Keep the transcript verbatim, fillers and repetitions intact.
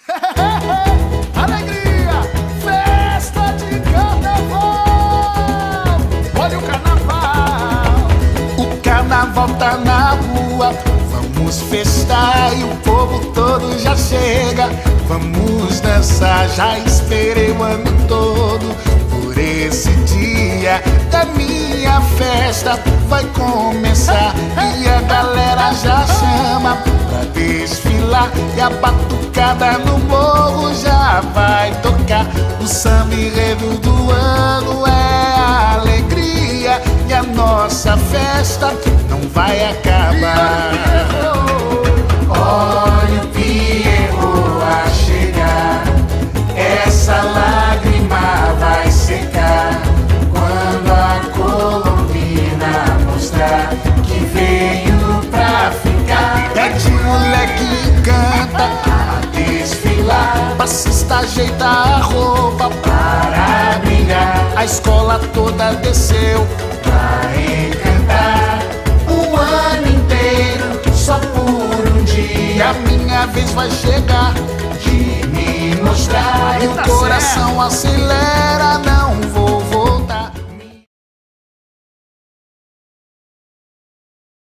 Alegria, festa de carnaval. Olha o carnaval. O carnaval tá na rua. Vamos festar e o povo todo já chega. Vamos dançar, já esperei o ano todo por esse dia da minha festa. Vai começar e a galera já chama pra desfilar. E a batucada no morro já vai tocar. O samba enredo do ano é a alegria. E a nossa festa não vai acabar. Olha o Pierrot a chegar. Essa lágrima vai secar quando a Colombina mostrar que veio pra ficar. É de moleque canta a desfilar. Passista ajeita a roupa para brilhar. A escola toda desceu pra encantar. O ano inteiro só por um dia. A minha vez vai chegar de me mostrar. E o coração acelera.